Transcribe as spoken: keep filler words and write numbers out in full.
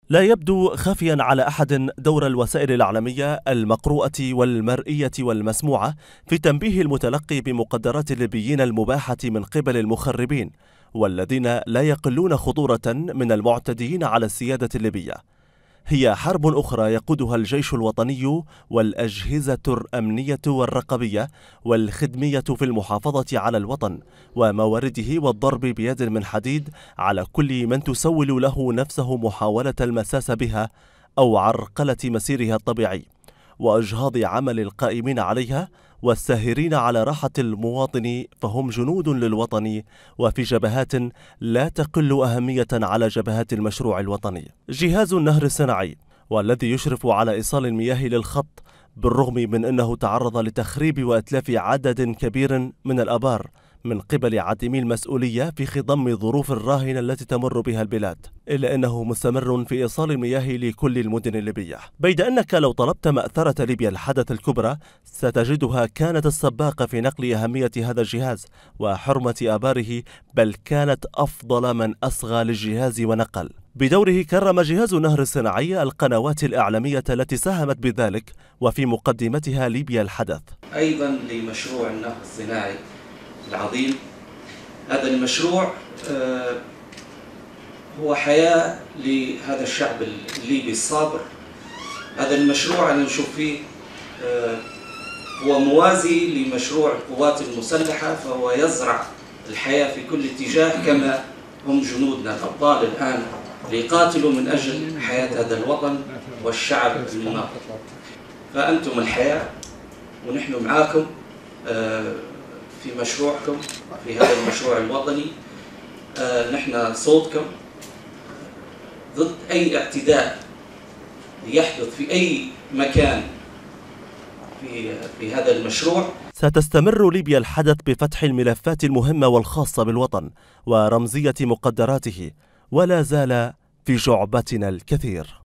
لا يبدو خافيا على أحد دور الوسائل الإعلامية المقروءة والمرئية والمسموعة في تنبيه المتلقي بمقدرات الليبيين المباحة من قبل المخربين، والذين لا يقلون خطورة من المعتدين على السيادة الليبية. هي حرب أخرى يقودها الجيش الوطني والأجهزة الأمنية والرقابية والخدمية في المحافظة على الوطن وموارده، والضرب بيد من حديد على كل من تسول له نفسه محاولة المساس بها أو عرقلة مسيرها الطبيعي، وإجهاض عمل القائمين عليها والساهرين على راحة المواطن، فهم جنود للوطن وفي جبهات لا تقل أهمية على جبهات المشروع الوطني. جهاز النهر الصناعي والذي يشرف على إيصال المياه للخط، بالرغم من أنه تعرض لتخريب وإتلاف عدد كبير من الآبار من قبل عديمي المسؤولية في خضم ظروف الراهنة التي تمر بها البلاد، إلا أنه مستمر في إيصال المياه لكل المدن الليبية، بيد أنك لو طلبت مأثرة ليبيا الحدث الكبرى ستجدها كانت السباقة في نقل أهمية هذا الجهاز وحرمة آباره، بل كانت أفضل من أصغى للجهاز ونقل. بدوره كرم جهاز النهر الصناعي القنوات الإعلامية التي ساهمت بذلك، وفي مقدمتها ليبيا الحدث. أيضا لمشروع النهر الصناعي العظيم، هذا المشروع هو حياة لهذا الشعب الليبي الصابر. هذا المشروع أنا نشوف فيه هو موازي لمشروع القوات المسلحة، فهو يزرع الحياة في كل اتجاه، كما هم جنودنا الأبطال الآن ليقاتلوا من أجل حياة هذا الوطن والشعب المناضل. فأنتم الحياة ونحن معاكم في مشروعكم، في هذا المشروع الوطني. نحن صوتكم ضد أي اعتداء يحدث في أي مكان في في هذا المشروع. ستستمر ليبيا الحدث بفتح الملفات المهمة والخاصة بالوطن ورمزية مقدراته، ولا زال في جعبتنا الكثير.